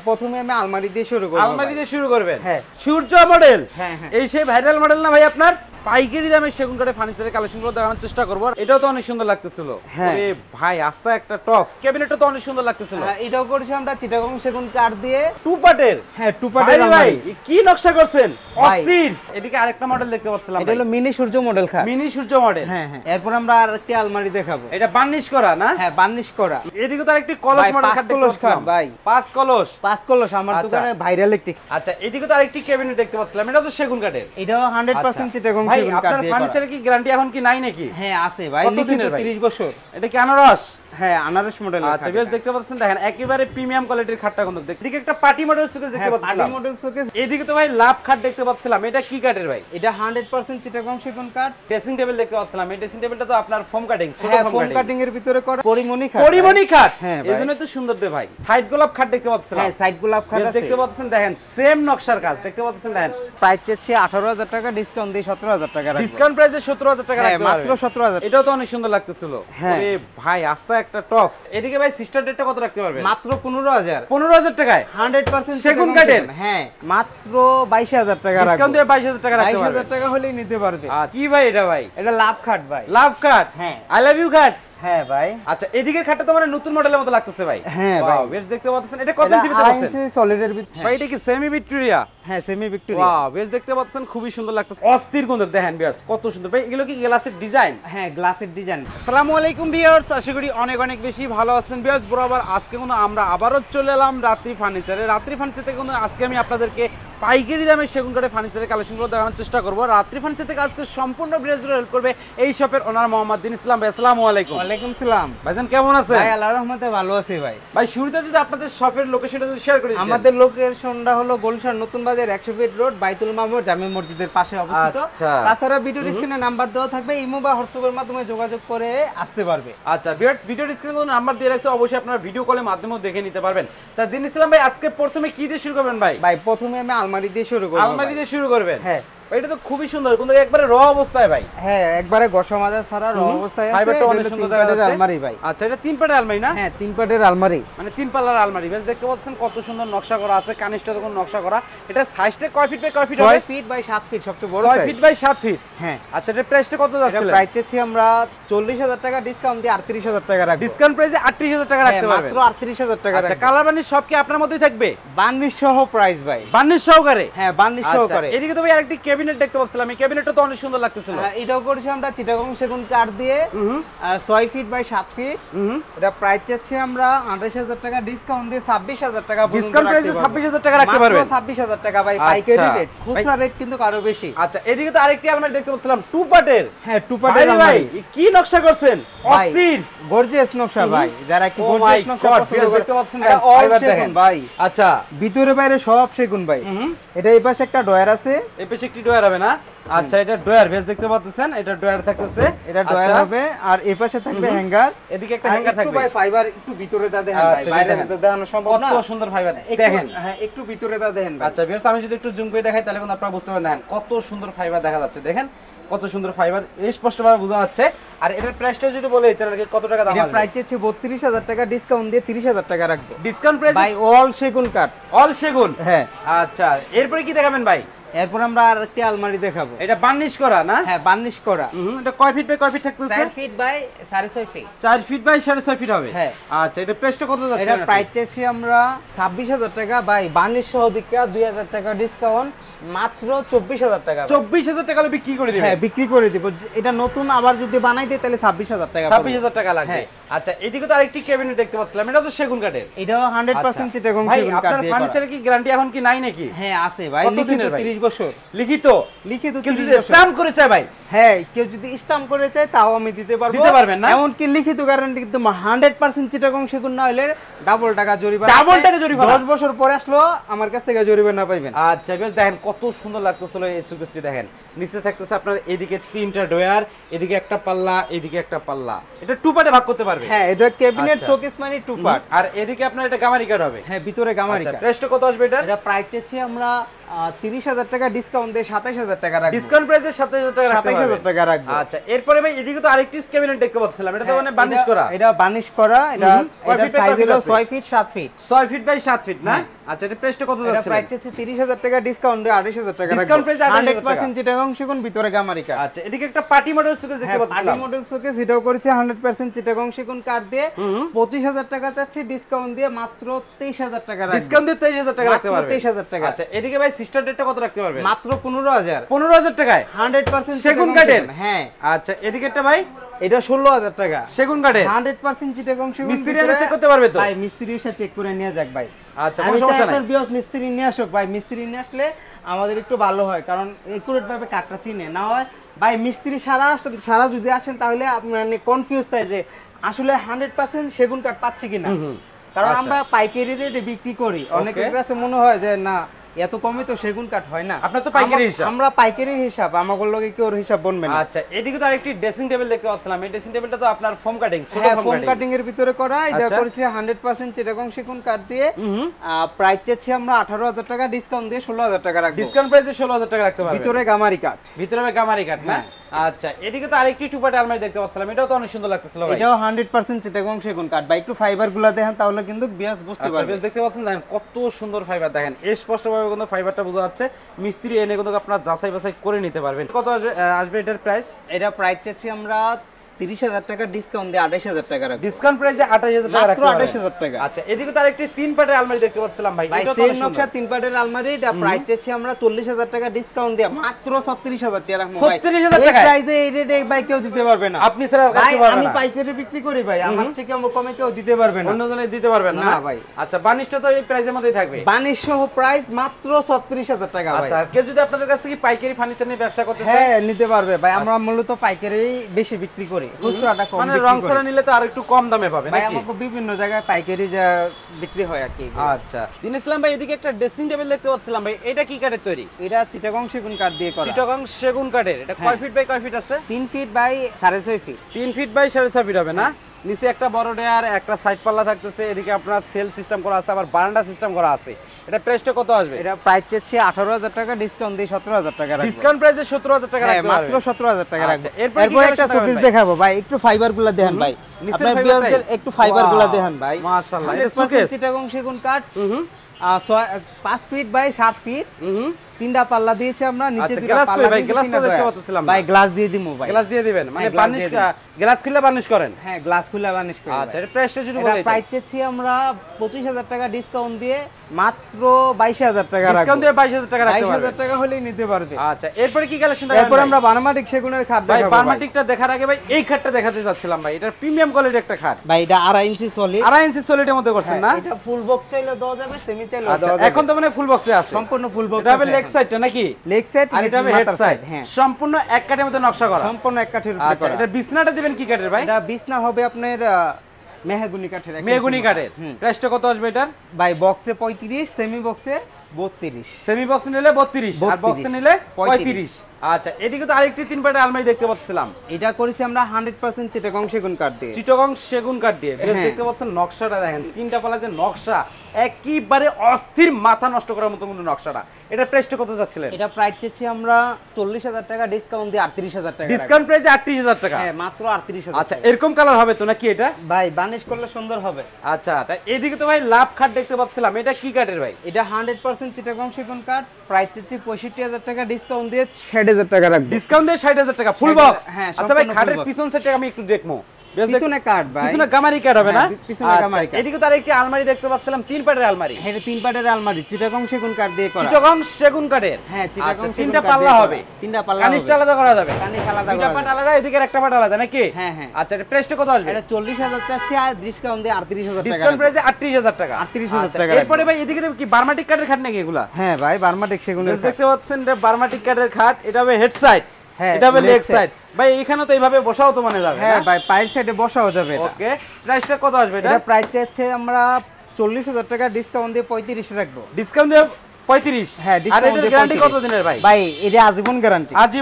প্রথমে আমি আলমারি দিয়ে শুরু করব। আলমারি দিয়ে শুরু করবেন? হ্যাঁ। সূর্য মডেল? হ্যাঁ হ্যাঁ। এই সেই ভাইরাল মডেল না ভাই আপনার? পাইকারি দামে সেগুন কাঠের ফার্নিচারের কালেকশনগুলো দেখানোর চেষ্টা করব। এটাও তো অনেক সুন্দর লাগতেছিল। আরে ভাই আস্তা একটা টপ। ক্যাবিনেটটা তো অনেক সুন্দর লাগতেছিল। হ্যাঁ এটাও করেছি আমরা চিটাগং সেগুন কাঠ দিয়ে টু পার্টের। হ্যাঁ টু পার্টের ভাই কি নকশা করছেন অস্থির। এদিকে আরেকটা মডেল দেখতে পাচ্ছিলাম। এটা হলো মিনি সূর্য মডেল খাট। Mini Surya model. হ্যাঁ হ্যাঁ। এরপর আমরা আরেকটি আলমারি দেখাবো। এটা বার্নিশ করা না? হ্যাঁ বার্নিশ করা। এদিকে তো আরেকটি কলস মডেল খাট দেখতে পাচ্ছিলাম ভাই। 5 কলস। 5 কলস আমার দোকানে ভাইরাল একটি। আচ্ছা এদিকে তো আরেকটি ক্যাবিনেট দেখতে পাচ্ছিলাম। এটা তো সেগুন কাঠের। এটাও 100% চিটাগং সেগুন কাঠ দিয়ে। ভাই আপনার ফার্নিচারে কি গ্যারান্টি এখন কি নাই নাকি? হ্যাঁ আছে ভাই, লিখিত 30 বছর। এটা কি আনারস? হ্যাঁ আনারস মডেল। আচ্ছা বেশ দেখতে পাচ্ছেন, দেখেন একেবারে প্রিমিয়াম কোয়ালিটির খাটটা কিন্তু দেখতে। এদিকে একটা পার্টি মডেল শোকেস দেখতে পাচ্ছিলাম। Party model showcase. এদিকে তো ভাই লাভ খাট দেখতে পাচ্ছিলাম। এটা কি কাঠের ভাই? এটা 100% চিটাগং সেগুন কাঠ। ড্রেসিং টেবিল দেখতে পাচ্ছিলাম। এই ড্রেসিং টেবিলটা তো আপনার ফোম কাটিং, ছোট ফোম কাটিং এর ভিতরে করা পরিমণি খাট। পরিমণি খাট। হ্যাঁ এইজন্য তো সুন্দর রে ভাই। সাইড গোলাপ খাট দেখতে পাচ্ছিলাম। হ্যাঁ সাইড গোলাপ খাট আছে দেখতে পাচ্ছেন, দেখেন সেম নকশার কাজ দেখতে পাচ্ছেন। দেখেন প্রাইস চাচ্ছি 18000 টাকা, ডিসকাউন্ট দিয়ে 17000 টাকা রাখবো। ডিসকাউন্ট প্রাইসে 17000 টাকা রাখতে পারবেন মাত্র 17000। এটাও তো অনেক সুন্দর লাগতেছিল। আরে ভাই আস্তা একটা টপ। এদিকে ভাই সিস্টার ডেটটা কত রাখতে পারবেন? মাত্র 15000। 15000 টাকায় 100% সেগুন কাঠের। হ্যাঁ মাত্র 22000 টাকা রাখবো। ডিসকাউন্ট দিয়ে 22000 টাকা রাখতে পারবেন। 22000 টাকা হলেই নিতে পারবে। কি ভাই এটা ভাই? এটা লাভ খাট ভাই। লাভ খাট? হ্যাঁ। আই লাভ ইউ খাট। হ্যাঁ ভাই। আচ্ছা এদিকের খাটটা তো মানে নতুন মডেলের মতো লাগতেছে ভাই। হ্যাঁ ভাই বেশ দেখতে পাচ্ছেন। এটা কত ইঞ্চি ভিতরে আছে? 2.5 ইঞ্চি সলিডের ভিতরে। ভাই এটা কি সেমি ভিক্টোরিয়া? হ্যাঁ সেমি ভিক্টোরিয়া। ওয়াও বেশ দেখতে পাচ্ছেন, খুবই সুন্দর লাগতেছে। অস্থির সুন্দর দেখেন ভিউয়ার্স, কত সুন্দর ভাই। এগুলো কি গ্লাসের ডিজাইন? হ্যাঁ গ্লাসের ডিজাইন। আসসালামু আলাইকুম ভিউয়ার্স, আশা করি অনেক অনেক বেশি ভালো আছেন ভিউয়ার্স। বরাবর আজকে কিন্তু আমরা আবারও চলে এলাম রাত্রি ফার্নিচারে। রাত্রি ফার্নিচার থেকে কিন্তু আজকে আমি আপনাদেরকে পাইকারি দামে সেগুন কাঠের ফার্নিচারের কালেকশনগুলো দেখানোর চেষ্টা করব। রাত্রি ফার্নিচার থেকে আজকে সম্পূর্ণ ভিডিওগুলো হেল্প করবে এই শপের ওনার মোহাম্মদ দিন ইসলাম ভাই। আসসালামু আলাইকুম। ওয়ালাইকুম সালাম। ভাইজান কেমন আছেন? ভাই আল্লাহর রহমতে ভালো আছি ভাই। ভাই শুরুতে যদি আপনাদের শপের লোকেশনটা যদি শেয়ার করে দিতেন। আমাদের লোকেশনটা হলো গুলশান নতুন বাজার 100 ফিট রোড, বাইতুল মামুর জামে মসজিদের পাশে অবস্থিত। তাছাড়া ভিডিও স্ক্রিনে নাম্বার দেওয়া থাকবে, ইমো বা হোয়াটসঅ্যাপের মাধ্যমে যোগাযোগ করে আসতে পারবে। আচ্ছা ভিউয়ার্স, ভিডিও স্ক্রিনে কোনো নাম্বার দিয়ে রাখছে, অবশ্যই আপনারা ভিডিও কলের মাধ্যমেও দেখে নিতে পারবেন। তা দিন ইসলাম ভাই আজকে প্রথমে কি দিয়ে শুরু করবেন ভাই? ভাই প্রথমে আমি আলমারি দিয়ে শুরু করব। আলমারি দিয়ে শুরু করবেন? হ্যাঁ। এটা তো খুবই সুন্দর, কিন্তু একবারে র অবস্থায় ভাই। হ্যাঁ একবারে গসা মাজা ছাড়া র অবস্থায় আছে। ফাইবারটা অনেক সুন্দর দেখা যাচ্ছে। আলমারি ভাই। আচ্ছা এটা 3 পাটের আলমারি না? হ্যাঁ 3 পাটের আলমারি, মানে 3 পাল্লার আলমারি। বেশ দেখতে পাচ্ছেন কত সুন্দর নকশা করা আছে, কানিসটা দেখুন নকশা করা। এটা সাইজটা কয় ফিট বাই কয় ফিট হবে? 6 ফিট বাই 7 ফিট, সবচেয়ে বড় 6 ফিট বাই 7 ফিট। হ্যাঁ। আচ্ছা এটা প্রাইসটা কত যাচ্ছে? এটা প্রাইস চাচ্ছি আমরা 40000 টাকা, ডিসকাউন্ট দিয়ে 38000 টাকা রাখবো। ডিসকাউন্ট প্রাইসে 38000 টাকা রাখতে পারবেন। মাত্র 38000 টাকা। আচ্ছা কালার বার্নিশ সব কি আপনার মতই থাকবে? বার্নিশ সহ প্রাইস ভাই। বার্নিশ সহকারে? হ্যাঁ বার্নিশ সহকারে। এদিকে তো ভাই আরেকটি ক্যাবিনেট দেখতে পাচ্ছিলাম। এই ক্যাবিনেটটা তো অনেক সুন্দর লাগতেছিল। হ্যাঁ এটাও করেছি আমরা চিটাগং সেগুন কাঠ দিয়ে 6 ফিট বাই 7 ফিট। এটা প্রাইস চাচ্ছি আমরা 28000 টাকা, ডিসকাউন্ট দিয়ে 26000 টাকা। ডিসকাউন্ট প্রাইসে 26000 টাকা রাখতে পারবেন। মাত্র 26000 টাকা ভাই, পাইকারি রেট। খুচরা রেট কিন্তু আরো বেশি। আচ্ছা এদিকে তো আরেকটি আলমারি দেখতে পাচ্ছিলাম, টু পার্টের। হ্যাঁ টু পার্টের আলমারি। কি নকশা করছেন অস্থির, গর্জিয়াস নকশা ভাই। যারা কি গর্জিয়াস নকশা পছন্দ করে দেখতে পাচ্ছেন ফাইবার দেখেন ভাই। আচ্ছা ভিতরে বাইরে সব সেগুন ভাই। এটা এই পাশে একটা ডয়ার আছে, এই পাশে একটি ডয়ার হবে না? আচ্ছা এটা ডয়ার, বেশ দেখতে পাচ্ছেন এটা ডয়ার থাকতেছে। এটা ডয়ার হবে আর এই পাশে থাকবে হ্যাঙ্গার। এদিকে একটা হ্যাঙ্গার থাকবে ভাই। ফাইবার একটু ভিতরে দা দেখেন ভাই, বাইরে তো দেখানো সম্ভব না। কত সুন্দর ফাইবার দেখেন। হ্যাঁ একটু ভিতরে দা দেখেন ভাই। আচ্ছা ভিউয়ার্স আমি যদি একটু জুম করে দেখাই তাহলে কিন্তু আপনারা বুঝতে পারবেন। দেখেন কত সুন্দর ফাইবার দেখা যাচ্ছে, দেখেন কত সুন্দর ফাইবার স্পষ্টভাবে বোঝা যাচ্ছে। আর এটার প্রাইসটা যদি বলে তাহলে কত টাকা দাম? এটা প্রাইস হচ্ছে 32000 টাকা, ডিসকাউন্ট দিয়ে 30000 টাকা রাখবো। ডিসকাউন্ট প্রাইস ভাই অল সেগুন কাঠ। অল সেগুন? হ্যাঁ। আচ্ছা এরপরে কি দেখাবেন ভাই? এরপর আমরা আরেকটি আলমারি দেখাবো। এটা বার্নিশ করা না? হ্যাঁ বার্নিশ করা। এটা কয় ফিট বাই কয় ফিট থাকতেছে? 4 feet by 6.5 feet. 4 feet by 6.5 feet হবে। হ্যাঁ। আচ্ছা এটা প্রাইসটা কত যাচ্ছে? এটা প্রাইস চাচ্ছি আমরা 26000 টাকা ভাই, বার্নিশ সহ দিকে 2000 টাকা ডিসকাউন্ট, মাত্র 24000 টাকা। 24000 টাকা বিক্রি করে দিবেন? হ্যাঁ বিক্রি করে দিব। এটা নতুন আবার যদি বানাই দেই তাহলে 26000 টাকা। 26000 টাকা লাগবে। আচ্ছা এদিকে তো আরেকটি ক্যাবিনেট দেখতে পাচ্ছিলাম, এটা তো সেগুন কাঠের। এটাও 100% চিটাগং সেগুন কাঠ দিয়ে। ভাই আপনার ফার্নিচারে কি গ্যারান্টি এখন কি নাই নাকি? হ্যাঁ আছে ভাই, লিখিত 30 বছর। লিখিত? লিখিত কেউ যদি স্ট্যাম্প করে চায় ভাই? হ্যাঁ কেউ যদি স্ট্যাম্প করে চায় তাও আমি দিতে পারবো। দিতে পারবেন না? এমন কি লিখিত গ্যারান্টি কিন্তু 100% চিটাগং সেগুন না হলে ডাবল টাকা জরিমানা। ডাবল টাকা জরিমানা? 10 বছর পরে আসলো আমার কাছ থেকে জরিমানা পাইবেন। আচ্ছা বেশ দেখেন কত সুন্দর লাগতেছিল এই সুকেসটি। দেখেন নিচে থাকতেছে আপনার এদিকে 3টা ডয়ার, এদিকে একটা পাল্লা, এদিকে একটা পাল্লা। এটা টু পার্টে ভাগ করতে পারবে? হ্যাঁ এটা ক্যাবিনেট শোকেস মানে টু পার্ট। আর এদিকে আপনার এটা গামারি কাঠ হবে? হ্যাঁ ভিতরে গামারি কাঠ। প্রাইসটা কত আসবে এটা? এটা প্রাইস চাচ্ছি আমরা 30,000 টাকা ডিসকাউন্ট দিয়ে 27,000 টাকা রাখবো। ডিসকাউন্ট প্রাইসে 27,000 টাকা রাখতে পারবেন। 27,000 টাকা রাখবো। আচ্ছা, এরপরে ভাই এদিকে তো আরেকটি ক্যাবিনেট দেখতে পাচ্ছিলাম, এটা তো মানে বার্নিশ করা। এটা বার্নিশ করা, এটা সাইজ হলো 6 feet 7 feet. 6 feet by 7 feet না? আচ্ছা, এটা প্রাইসটা কত যাচ্ছে? এটা প্রাইস হচ্ছে 30,000 টাকা ডিসকাউন্ট দিয়ে 28,000 টাকা রাখবো। ডিসকাউন্ট প্রাইস 28,000 টাকা। 100% চিটাগং সেগুন ভিতরে গামারিকা। আচ্ছা, এদিকে একটা পার্টি মডেল শোকেস দেখতে পাচ্ছিলাম। পার্টি মডেল শোকেস এটাও করেছে 100% চিটাগং সেগুন কাঠ দিয়ে 25,000 টাকা চাচ্ছি, ডিসকাউন্ট দিয়ে মাত্র 23,000 টাকা রাখবো। ডিসকাউন্ট দিয়ে 23,000 টাকা রাখতে পারবেন। 23,000 টাকা। আচ্ছা, এদিকে ভাই সিস্টার ডেটটা কত রাখতে পারবেন? মাত্র 15,000। 15,000 টাকায় 100% সেগুন কাঠের? হ্যাঁ। আচ্ছা, এদিকেরটা ভাই এটা 16,000 টাকা সেগুন কাঠের 100% চিটাগং সেগুন। মিস্ত্রি এনে চেক করতে পারবে তো? ভাই মিস্ত্রি এসে চেক করে নিয়ে যাক ভাই। আচ্ছা, কোনো সমস্যা নাই। আপনার বিয়স মিস্ত্রি নিয়ে আসুক ভাই, মিস্ত্রি নিয়ে আসলে আমাদের একটু ভালো হয়, কারণ একুরেট ভাবে কাঠটা চিনে না হয়। ভাই মিস্ত্রি সারা যদি আসেন তাহলে আপনার কনফিউজ থাকে যে আসলে 100% সেগুন কাঠ পাচ্ছি কিনা, কারণ আমরা পাইকারি রেটে বিক্রি করি। অনেকের কাছে মনে হয় যে না এত কমে তো সেগুন কাঠ হয় না। আপনার তো পাইকারি হিসাব। আমরা পাইকারি হিসাব, আমাদের লগে কি ওর হিসাব বনবে না। আচ্ছা, এদিকে তো আরেকটি ড্রেসিং টেবিল দেখতে পাচ্ছিলাম। এই ড্রেসিং টেবিলটা তো আপনার ফোম কাটিং, ছোট ফোম কাটিং এর ভিতরে করা। এটা করেছি 100% চিটাগং সেগুন কাঠ দিয়ে। প্রাইস চাচ্ছি আমরা 18,000 টাকা, ডিসকাউন্ট দিয়ে 16,000 টাকা রাখবো। ডিসকাউন্ট প্রাইসে 16,000 টাকা রাখতে পারবেন। ভিতরে গামারি কাঠ। ভিতরে গামারি কাঠ না? আচ্ছা, এদিকে তো আরেকটি টুপাট আলমারি দেখতে পাচ্ছিলাম, এটাও তো অনেক সুন্দর লাগতেছিল ভাই। এটাও 100% চিটাগং সেগুন কাঠ। ভাই একটু ফাইবারগুলো দেখেন তাহলে কিন্তু বিয়াস বুঝতে পারবেন। বেশ দেখতে পাচ্ছেন, দেখেন কত সুন্দর ফাইবার, দেখেন স্পষ্টভাবে কিন্তু ফাইবারটা বোঝা যাচ্ছে। মিস্ত্রি এনে কিন্তু আপনারা যাচাই বাছাই করে নিতে পারবেন। কত আসবে এটার প্রাইস? এটা প্রাইস চাচ্ছি আমরা 30,000 টাকা, ডিসকাউন্ট দিয়ে 28,000 টাকা রাখবো। ডিসকাউন্ট প্রাইসে 28,000 টাকা রাখতে পারবেন। 28,000 টাকা। আচ্ছা, এদিকে তো আরেকটি 3 পাটের আলমারি দেখতে পাচ্ছিলাম ভাই। এটা তো নকশা 3 পাটের আলমারি। এটা প্রাইস চাচ্ছি আমরা 40,000 টাকা, ডিসকাউন্ট দিয়ে মাত্র 36,000 টাকা রাখবো ভাই। 36,000 টাকা এই প্রাইসে এই রেটে ভাই কেউ দিতে পারবে না। আপনি স্যার কাটতে পারবেন না। আমি পাইকারি বিক্রি করি ভাই, আমার থেকে কমে কেউ দিতে পারবে না। অন্যজনে দিতে পারবেন না ভাই। আচ্ছা, বানিশটা তো এই প্রাইসের মধ্যেই থাকবে। বানিশ সহ প্রাইস মাত্র 36,000 টাকা ভাই। আচ্ছা, কেউ যদি আপনাদের কাছ থেকে পাইকারি ফার্নিচার নিয়ে ব্যবসা করতে চায়, হ্যাঁ নিতে পারবে ভাই। আমরা মূলত পাইকারি বেশি বিক্রি করি, খুচরাটা কম। মানে রং ছাড়া নিলে তো আর একটু কম দামে পাবে ভাই। নাকি? আমাকে বিভিন্ন জায়গায় পাইকারি যা বিক্রি হয় আর কি। আচ্ছা, দিন ইসলাম ভাই, এদিকে একটা ড্রেসিং টেবিল দেখতে পাচ্ছিলাম ভাই, এটা কি কাঠের তৈরি? এটা চিটাগং সেগুন কাঠ দিয়ে করা। চিটাগং সেগুন কাঠের। এটা কয় ফিট বাই কয় ফিট আছে? 3 feet by 6.5 feet. 3 feet by 6.5 feet হবে না? নিচে একটা বড় ডেয়ার, একটা সাইড পাল্লা থাকতেছে, এদিকে আপনার সেল সিস্টেম করা আছে, আবার বারান্দা সিস্টেম করা আছে। এটা প্রাইসটা কত আসবে? এটা প্রাইস চাচ্ছি 18,000 টাকা, ডিসকাউন্ট দিয়ে 17,000 টাকা রাখবো। ডিসকাউন্ট প্রাইসে 17,000 টাকা রাখতে পারবেন। মাত্র 17,000 টাকা রাখবো। এরপর একটা শোপিস দেখাবো ভাই, একটু ফাইবারগুলো দেখেন ভাই। আপনার বিয়ারদের একটু ফাইবারগুলো দেখেন ভাই। মাশাআল্লাহ, এটা শোকেস চিটাগং সেগুন কাঠ। 5 ফিট বাই 7 ফিট। তিনটা পাল্লা দিয়েছি আমরা, নিচে দুটো পাল্লা ভাই। গ্লাসটা দেখতে পাচ্ছিলাম ভাই, গ্লাস দিয়ে দিমু ভাই। গ্লাস দিয়ে দিবেন মানে বার্নিশ, গ্লাস খুলে বার্নিশ করেন? হ্যাঁ, গ্লাস খুলে বার্নিশ করি। আচ্ছা, এর প্রাইসটা যদি বলেন? প্রাইস চাচ্ছি আমরা 25,000 টাকা, ডিসকাউন্ট দিয়ে মাত্র 22,000 টাকা রাখবো। ডিসকাউন্ট দিয়ে 22,000 টাকা রাখতে পারবেন। 22,000 টাকা হলেই নিতে পারবে। আচ্ছা, এরপর কি কালেকশন দেখাবেন? এরপর আমরা বার্মাটিক সেগুনের খাট দেখাবো ভাই। বার্মাটিকটা দেখার আগে ভাই এই খাটটা দেখাতে যাচ্ছিলাম ভাই। এটা প্রিমিয়াম কোয়ালিটির একটা খাট ভাই। এটা 2.5 ইঞ্চি সলিড। 2.5 ইঞ্চি সলিডের মধ্যে করছেন না? এটা ফুল বক্স চাইলে দেওয়া যাবে, সেমি চাইলে দেওয়া যাবে। এখন তো মানে ফুল বক্সে আছে, সম্পূর্ণ ফুল বক্স। এটা হবে লেগ সাইডটা নাকি? লেগ সাইড আর এটা হবে হেড সাইড। হ্যাঁ, সম্পূর্ণ এক কাঠের মধ্যে নকশা করা। সম্পূর্ণ এক কাঠের উপরে আচ্ছা, করা। এটা বিছনাটা দিবেন কি কাঠের ভাই? এটা বিছনা হবে আপনার মেহগনি কাঠের। মেহগনি কাঠের। প্রাইসটা কত আসবে এটার? ভাই বক্সে 35, সেমি বক্সে 32। সেমি বক্স নিলে 32 আর বক্সে নিলে 35। আচ্ছা, এদিকে তো আরেকটি 3 পাটের আলমারি দেখতে পাচ্ছিলাম। এটা করেছি আমরা 100% চিটাগং সেগুন কাঠ দিয়ে। চিটাগং সেগুন কাঠ দিয়ে। বেশ দেখতে পাচ্ছেন নকশাটা, দেখেন তিনটা পাল্লা যে নকশা, একেবারে অস্থির, মাথা নষ্ট করার মতো নকশাটা। এটা প্রাইসটা কত যাচ্ছিলেন? এটা প্রাইস চাচ্ছি আমরা 40,000 টাকা, ডিসকাউন্ট দিয়ে 38,000 টাকা। ডিসকাউন্ট প্রাইসে 38,000 টাকা? হ্যাঁ, মাত্র 38,000। আচ্ছা, এরকম কালার হবে তো নাকি এটা? ভাই বার্নিশ করলে সুন্দর হবে। আচ্ছা, তাই এদিকে তো ভাই লাভ খাট দেখতে পাচ্ছিলাম, এটা কি কাঠের ভাই? এটা 100% চিটাগং সেগুন কাঠ। প্রাইস চাচ্ছি 65,000 টাকা, ডিসকাউন্ট দিয়ে 60,000 টাকা রাখবো। ডিসকাউন্ট দিয়ে 60,000 টাকা ফুল বক্স? হ্যাঁ। আচ্ছা ভাই, খাটের পিছন সাইডটা আমি একটু দেখবো। পিছনে কাঠ ভাই, পিছনে গামারি কাঠ হবে না? পিছনে গামারি কাঠ। এদিকে তো আরেকটি আলমারি দেখতে পাচ্ছিলাম, 3 পাটের আলমারি। হ্যাঁ, 3 পাটের আলমারি, চিটাগং সেগুন কাঠ দিয়ে করা। চিটাগং সেগুন কাঠের। হ্যাঁ, চিটাগং সেগুন তিনটা কাঠ পাল্লা দিয়ে হবে। তিনটা পাল্লা। কানিশটা আলাদা করা যাবে? কানিশ আলাদা দুইটা করা পাট যাবে। আলাদা, এদিকে একটা পাট আলাদা নাকি? হ্যাঁ হ্যাঁ। আচ্ছা, এটা প্রাইসটা কত আসবে? এটা 40,000 চাচ্ছি, আর ডিসকাউন্ট দিয়ে 38,000 টাকা। ডিসকাউন্ট প্রাইসে 38,000 টাকা। 38,000 টাকা। এরপরে ভাই এদিকে কি বার্মাটিক কাঠের খাট নাকি এগুলা? হ্যাঁ ভাই, বার্মাটিক সেগুনের। দেখতে পাচ্ছেন এটা বার্মাটিক কাঠের খাট। এটা হবে হেড সাইড, এটা হবে লেগ সাইড। ভাই এখানে তো এইভাবে বসাও তো মানে যাবে? হ্যাঁ ভাই, পায়ের সাইডে বসাও যাবে। ওকে, প্রাইসটা কত আসবে এটা? এটা প্রাইস চাচ্ছে আমরা 40,000 টাকা, ডিসকাউন্ট দিয়ে 35 রাখবো। ডিসকাউন্ট দিয়ে 35? হ্যাঁ, আর এটার গ্যারান্টি কত দিনের ভাই? ভাই এটা আজীবন গ্যারান্টি। আজীবন?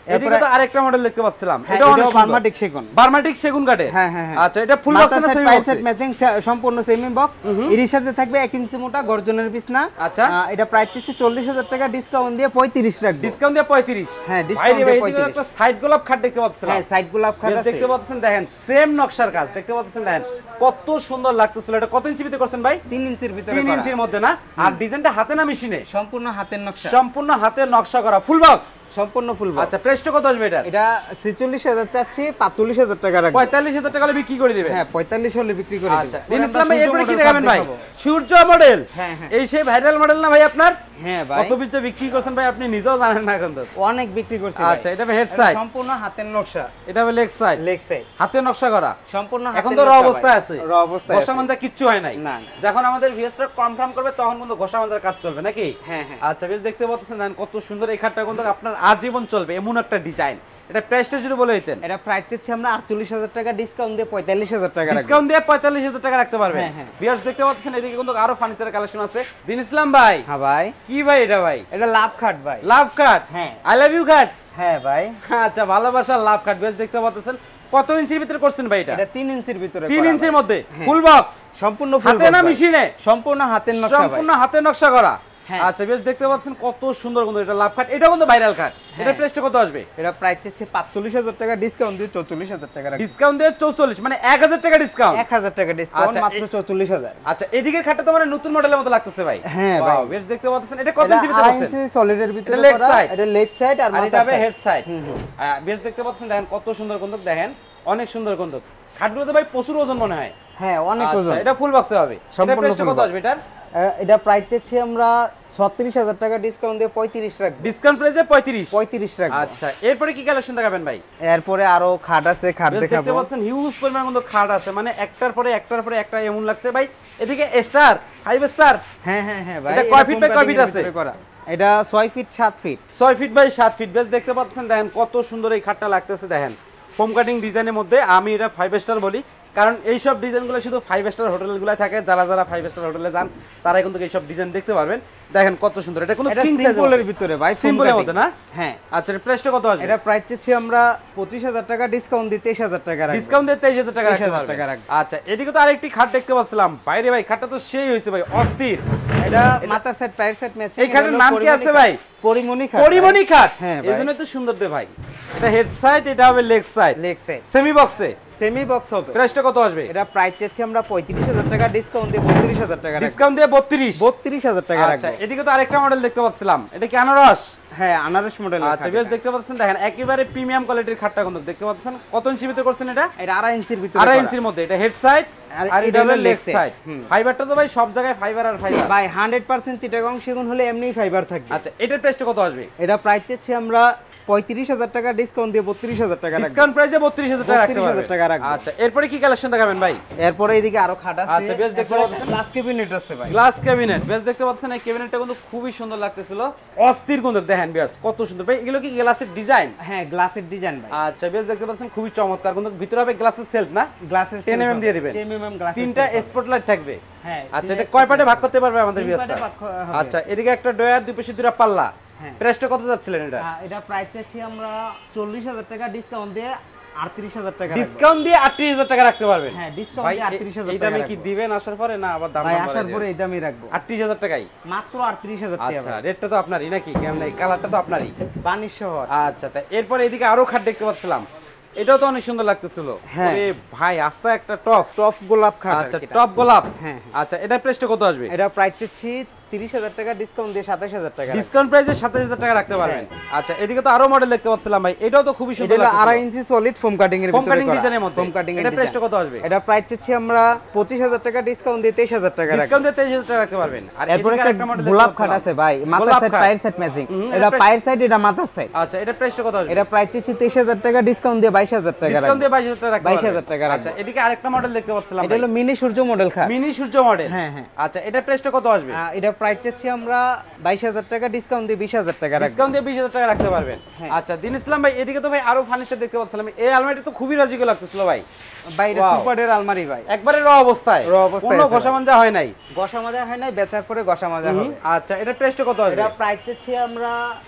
এদিকে তো আরেকটা মডেল দেখতে পাচ্ছিলাম, এটা অনেক বার্মাটিক সেগুন। বার্মাটিক সেগুন কাঠের। হ্যাঁ হ্যাঁ। আচ্ছা, এটা ফুল বক্স না সেমি বক্স? ম্যাচিং সম্পূর্ণ সেমি বক্স। এর সাথে থাকবে 1 ইঞ্চি মোটা গর্জনের বিছনা। আচ্ছা, এটা প্রাইস হচ্ছে 40,000 টাকা, ডিসকাউন্ট দিয়ে 35 রাখবো। ডিসকাউন্ট দিয়ে 35? হ্যাঁ, ডিসকাউন্ট দিয়ে 35। একটা সাইড গোলাপ খাট দেখতে পাচ্ছেন? হ্যাঁ, সাইড গোলাপ খাট আছে। দেখতে পাচ্ছেন, দেখেন সেম নকশার কাজ দেখতে পাচ্ছেন, দেখেন কত সুন্দর লাগতেছিল। এটা কত ইঞ্চি ভিতরে করছেন ভাই? 3 ইঞ্চির ভিতরে। 3 ইঞ্চির মধ্যে না? আর ডিজাইনটা হাতে না মেশিনে? সম্পূর্ণ হাতের নকশা। সম্পূর্ণ হাতের নকশা করা, ফুল বক্স? সম্পূর্ণ ফুল বক্স। আচ্ছা, প্রাইসটা কত আসবে এটা? এটা 46,000 চাচ্ছি, 45,000 টাকা রাখবো। 45,000 টাকা হলে বিক্রি করে দিবেন? হ্যাঁ, 45 হলে বিক্রি করে দিবেন। আচ্ছা, দিন ইসলাম ভাই এরপরে কি দেখাবেন ভাই? সূর্য মডেল। হ্যাঁ হ্যাঁ। এই সেই ভাইরাল মডেল না ভাই আপনার? হ্যাঁ ভাই। কত পিছে বিক্রি করছেন ভাই আপনি নিজেও জানেন না কিন্তু। অনেক বিক্রি করছি ভাই। আচ্ছা, এটা হেড সাইড? সম্পূর্ণ হাতের নকশা। এটা হবে লেগ সাইড? লেগ সাইড হাতের নকশা করা সম্পূর্ণ। এখন তো র অবস্থায় আছে? র অবস্থায় ঘষা মাঞ্জা কিচ্ছু হয় নাই? না। যখন আমাদের ভিএসটা কনফার্ম করবে তখন কিন্তু ঘষা মাঞ্জার কাজ চলবে নাকি? হ্যাঁ হ্যাঁ। আচ্ছা, বেশ দেখতে পাচ্ছেন দেখেন কত সুন্দর এই খাটটা কিন্তু আপনার আজীবন চলবে এমন একটা ডিজাইন। এটা প্রাইসটা যদি বলে দিতেন? এটা প্রাইস হচ্ছে আমরা 48,000 টাকা, ডিসকাউন্ট দিয়ে 45,000 টাকা রাখবো। ডিসকাউন্ট দিয়ে 45,000 টাকা রাখতে পারবেন। হ্যাঁ হ্যাঁ। ভিউয়ার্স দেখতে পাচ্ছেন এদিকে কিন্তু আরো ফার্নিচার কালেকশন আছে। দিন ইসলাম ভাই। হ্যাঁ ভাই। কি ভাই এটা ভাই? এটা লাভ খাট ভাই। Love cut? হ্যাঁ। I love you cut? হ্যাঁ ভাই। আচ্ছা, ভালোবাসার লাভ কাট। বেশ দেখতে পাচ্ছেন কত ইঞ্চির ভিতরে করছেন ভাই এটা? এটা 3 ইঞ্চির ভিতরে। 3 ইঞ্চির মধ্যে ফুল বক্স? সম্পূর্ণ ফুল বক্স। হাতে না মেশিনে? সম্পূর্ণ হাতের নকশা ভাই। সম্পূর্ণ হাতের নকশা করা। হ্যাঁ। আচ্ছা, বেশ দেখতে পাচ্ছেন কত সুন্দর কিন্তু এটা লাভ কাট। এটা কিন্তু ভাইরাল কাট। এটা প্রাইসটা কত আসবে? এটা প্রাইস হচ্ছে 45,000 টাকা, ডিসকাউন্ট দিয়ে 44,000 টাকা রাখবো। ডিসকাউন্ট দিয়ে 44 মানে 1,000 টাকা ডিসকাউন্ট? 1,000 টাকা ডিসকাউন্ট, মাত্র 44,000। আচ্ছা, এদিকের খাটটা তো মানে নতুন মডেলের মতো লাগতেছে ভাই। হ্যাঁ ভাই। বেশ দেখতে পাচ্ছেন এটা কত ইঞ্চি ভিতরে আছে? 2.5 ইঞ্চি সলিডের ভিতরে এটা লেগ করা। সাইড? এটা লেগ সাইড আর এটা হবে হেড সাইড। হুম। বেশ দেখতে পাচ্ছেন দেখেন কত সুন্দর কিন্তু, দেখেন অনেক সুন্দর কিন্তু। খাটগুলোতে ভাই প্রচুর ওজন মনে হয়। হ্যাঁ, অনেক ওজন। আচ্ছা, এটা ফুল বক্সে হবে? এটা প্রাইসটা কত আসবে এটার? এটা প্রাইস হচ্ছে আমরা 36,000 টাকা, ডিসকাউন্ট দিয়ে 35 রাখবো। ডিসকাউন্ট প্রাইসে 35 রাখবো। আচ্ছা, এরপরে কি কালেকশন দেখাবেন ভাই? এরপরে আরো খাট আছে, খাট দেখাবো। দেখতে পাচ্ছেন হিউজ পরিমাণ কিন্তু খাট আছে, মানে একটার পরে একটা এমন লাগছে ভাই। এদিকে স্টার 5 স্টার। হ্যাঁ হ্যাঁ হ্যাঁ ভাই। এটা কয় ফিট বাই কয় ফিট আছে? এটা 6 feet 7 feet. 6 feet by 7 feet. বেশ দেখতে পাচ্ছেন দেখেন কত সুন্দর এই খাটটা লাগতেছে। দেখেন ফোম কাটিং ডিজাইনের মধ্যে, আমি এটা 5 স্টার বলি কারণ এই সব ডিজাইনগুলো শুধু 5 স্টার হোটেলগুলোয় থাকে। যারা 5 স্টার হোটেলে যান তারাই কিন্তু এই সব ডিজাইন দেখতে পারবেন। দেখেন কত সুন্দর। এটা কোনো কিং সিম্পলের ভিতরে ভাই, সিম্পলের মধ্যে না? হ্যাঁ। আচ্ছা, এর প্রাইসটা কত আসবে? এটা প্রাইস হচ্ছে আমরা 25,000 টাকা, ডিসকাউন্ট দিয়ে 23,000 টাকা রাখবো। ডিসকাউন্ট দিয়ে 23,000 টাকা রাখতে 23,000 টাকা পারবেন। রাখবো। আচ্ছা, এদিকে তো আরেকটি খাট দেখতে পাচ্ছিলাম বাইরে ভাই। খাটটা তো সেই হয়েছে ভাই, অস্থির। এটা মাথার সেট পায়ের সেট ম্যাচিং। এই খাটের নাম কি আছে ভাই? পরিমণি খাট। পরিমণি খাট? হ্যাঁ, এইজন্যই তো সুন্দর রে ভাই। এটা হেড সাইড, এটা হবে leg side. Leg side semi বক্সে? সেমি বক্স হবে। প্রাইসটা কত আসবে? এটা প্রাইস চাচ্ছি আমরা 35,000 টাকা, ডিসকাউন্ট দিয়ে 32,000 টাকা রাখবো। ডিসকাউন্ট দিয়ে 32,000 টাকা রাখবো। আচ্ছা, এদিকে তো আরেকটা মডেল দেখতে পাচ্ছিলাম, এটা কি আনারস? হ্যাঁ, আনারস মডেল। আচ্ছা, বেশ দেখতে পাচ্ছেন দেখেন একেবারে প্রিমিয়াম কোয়ালিটির খাটটা কিন্তু দেখতে পাচ্ছেন। কত ইঞ্চি ভিতরে করছেন এটা? এটা 2.5 ইঞ্চির ভিতরে। 2.5 ইঞ্চির মধ্যে। এটা হেড সাইড আর এটা হলো লেগ সাইড। ফাইবারটা তো ভাই সব জায়গায় ফাইবার আর ফাইবার ভাই। 100% চিটাগং সেগুন হলে এমনিই ফাইবার থাকবে। আচ্ছা, এটার প্রাইসটা কত আসবে? এটা প্রাইস চাচ্ছি আমরা 35,000 টাকা, ডিসকাউন্ট দিয়ে 32,000 টাকা রাখবো। ডিসকাউন্ট প্রাইসে 32,000 টাকা রাখতে পারবেন। 32,000 টাকা রাখবো। আচ্ছা, এরপরে কি কালেকশন দেখাবেন ভাই? এরপরে এদিকে আরো খাট আছে। আচ্ছা, বেশ দেখতে পাচ্ছেন গ্লাস ক্যাবিনেট আছে ভাই। Glass cabinet. বেশ দেখতে পাচ্ছেন এই ক্যাবিনেটটা কিন্তু খুবই সুন্দর লাগতেছিল, অস্থির কিন্তু। দেখেন ভিউয়ার্স কত সুন্দর ভাই। এগুলো কি গ্লাসের ডিজাইন? হ্যাঁ, গ্লাসের ডিজাইন ভাই। আচ্ছা, বেশ দেখতে পাচ্ছেন খুবই চমৎকার কিন্তু। ভিতরে হবে গ্লাসের সেলফ না? গ্লাসের 10 mm দিয়ে দিবেন। 10 mm গ্লাস। তিনটা স্পটলাইট থাকবে। হ্যাঁ। আচ্ছা, এটা কয় পার্টে ভাগ করতে পারবে আমাদের ভিউয়ার্সরা? আচ্ছা, এদিকে একটা ডয়ার, দুই পাশে দুটো পাল্লা। প্রাইসটা কত যাচ্ছিলেন এটা? এটা প্রাইস চাচ্ছি আমরা 40,000 টাকা, ডিসকাউন্ট দিয়ে 38,000 টাকা। ডিসকাউন্ট দিয়ে 38,000 টাকা রাখতে পারবেন? হ্যাঁ, ডিসকাউন্ট দিয়ে 38,000 টাকা। এটা আমি কি দিবেন আসার পরে না আবার দাম ভাই বাড়ায় আসার দিবেন? পরে এই দামই রাখবো। 38,000 টাকাই মাত্র 38,000 টাকা। আচ্ছা, রেটটা তো আপনারই নাকি? কেমন এই কালারটা তো আপনারই, বানিশ সহ। আচ্ছা, তা এরপর এদিকে আরো খাট দেখতে পাচ্ছিলাম, এটাও তো অনেক সুন্দর লাগতেছিল। আরে ভাই, আস্তে একটা টপ গোলাপ খাট। আচ্ছা, টপ গোলাপ। হ্যাঁ। আচ্ছা, এটা প্রাইসটা কত আসবে? এটা প্রাইস হচ্ছে 30,000 টাকা, ডিসকাউন্ট দিয়ে 27,000 টাকা। ডিসকাউন্ট প্রাইসে 27,000 টাকা রাখতে পারবেন। আচ্ছা, এদিকে তো আরো মডেল দেখতে পাচ্ছিলাম ভাই, এটাও তো খুবই সুন্দর লাগছে। 2.5 ইঞ্চি সলিড ফোম কাটিং এর ভিতরে। ফোম কাটিং ডিজাইনের মধ্যে। ফোম কাটিং এর। এটা প্রাইসটা কত আসবে? এটা প্রাইস হচ্ছে আমরা 25,000 টাকা, ডিসকাউন্ট দিয়ে 23,000 টাকা রাখবো। ডিসকাউন্ট দিয়ে 23,000 টাকা রাখতে পারবেন। আর এরপর একটা মডেল গোলাপ খাট আছে ভাই, মাথার সাইড পায়ের সাইড ম্যাচিং। এটা পায়ের সাইড, এটা মাথার সাইড। আচ্ছা, এটা প্রাইসটা কত আসবে? এটা প্রাইস হচ্ছে 23,000 টাকা, ডিসকাউন্ট দিয়ে 22,000 টাকা রাখবো। ডিসকাউন্ট দিয়ে 22,000 টাকা রাখতে পারবেন। 22,000 টাকা রাখবো। আচ্ছা, এদিকে আরেকটা মডেল দেখতে পাচ্ছিলাম, এটা হলো মিনি সূর্য মডেল খাট। Mini Surya model. হ্যাঁ হ্যাঁ। আচ্ছা, এটা প্রাইসটা কত আসবে? এটা প্রাইস হচ্ছে আমরা 22,000 টাকা, ডিসকাউন্ট দিয়ে 20,000 টাকা রাখবো। ডিসকাউন্ট দিয়ে 20,000 টাকা রাখতে পারবেন। আচ্ছা, দিন ইসলাম ভাই, এদিকে তো ভাই আরো ফার্নিচার দেখতে পাচ্ছিলাম। এই আলমারিটা তো খুবই রাজিকে লাগতেছিল ভাই। বাইরে সুপারের আলমারি ভাই, একবারে র অবস্থায়। কোনো ঘষা মাজা হয় নাই? ঘষা মাজা হয় নাই, বেচার পরে ঘষা মাজা হবে। আচ্ছা, এটা প্রাইসটা কত আসবে? এটা প্রাইস হচ্ছে আমরা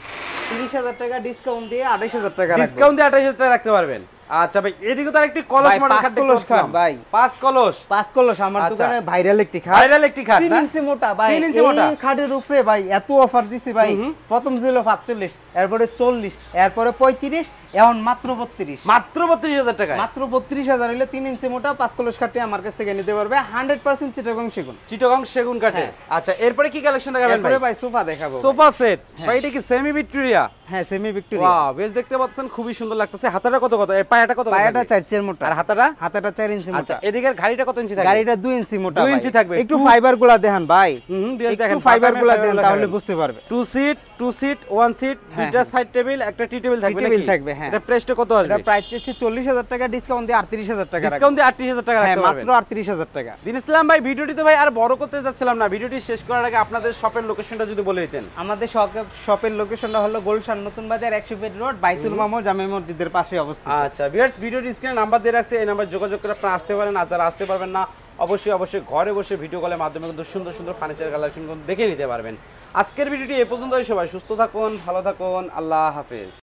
30,000 টাকা ডিসকাউন্ট দিয়ে 28,000 টাকা ডিসকাউন্ট দিয়ে 28,000 টাকা রাখতে পারবেন। আচ্ছা ভাই, এদিকে তো আরেকটি কলস মডেল খাট দেখতে পাচ্ছি ভাই। 5 কলস। 5 কলস আমার দোকানে ভাইরাল একটি খাট। ভাইরাল একটি খাট 3 না? ইঞ্চি মোটা ভাই। 3 ইঞ্চি মোটা। এই খাটের উপরে ভাই এত অফার দিছি ভাই। প্রথম ছিল 45, এরপরে 40, এরপরে 35, এখন মাত্র 32। মাত্র 32,000 টাকা। মাত্র 32,000 হইলে 3 ইঞ্চি মোটা 5 কলস খাটটি আমার কাছ থেকে নিতে পারবে 100% চিটাগং সেগুন। চিটাগং সেগুন কাঠে। আচ্ছা, এরপরে কি কালেকশন দেখাবেন ভাই? এরপরে ভাই সোফা দেখাবো। সোফা সেট ভাই, এটা কি সেমি ভিক্টোরিয়া? হ্যাঁ, সেমি ভিক্টোরিয়া। ওয়াও, বেশ দেখতে পাচ্ছেন, খুবই সুন্দর লাগতেছে। হাতাটা কত কত? এই পায়াটা কত? পায়াটা 4 ইঞ্চি মোটা। আর হাতাটা? হাতাটা 4 ইঞ্চি মোটা। আচ্ছা, এদিকের ঘাড়িটা কত ইঞ্চি থাকবে? গাড়িটা 2 ইঞ্চি মোটা। 2 ইঞ্চি থাকবে। একটু ফাইবার গুলা দেখেন ভাই। বেশ দেখেন, একটু ফাইবার গুলা দেখেন তাহলে বুঝতে পারবে। 2 সিট 1 সিট, দুইটা সাইড টেবিল, একটা টি টেবিল থাকবে নাকি? থাকবে, হ্যাঁ। এটা প্রাইসটা কত আসবে? এটা প্রাইস হচ্ছে 40,000 টাকা, ডিসকাউন্ট দিয়ে 38,000 টাকা। ডিসকাউন্ট দিয়ে 38,000 টাকা রাখতে পারবেন। মাত্র 38,000 টাকা। দিন ইসলাম ভাই, ভিডিওটি তো ভাই আর বড় করতে যাচ্ছিলাম না, ভিডিওটি শেষ করার আগে আপনাদের শপের লোকেশনটা যদি বলে দিতেন। আমাদের শপের লোকেশনটা হলো গুলশান নতুন বাজার 100 ফিট রোড, বাইতুল মামুর জামে মসজিদের পাশে অবস্থিত। আচ্ছা ভিউয়ার্স, ভিডিওর স্ক্রিনে নাম্বার দিয়ে রাখছে, এই নাম্বার যোগাযোগ করে আপনারা আসতে পারেন। আর যারা আসতে পারবেন না, অবশ্যই ঘরে বসে ভিডিও কলের মাধ্যমে কিন্তু সুন্দর সুন্দর ফার্নিচার কালেকশন দেখে নিতে পারবেন। আজকের ভিডিওটি এই পর্যন্তই। সবাই সুস্থ থাকুন, ভালো থাকুন, আল্লাহ হাফেজ।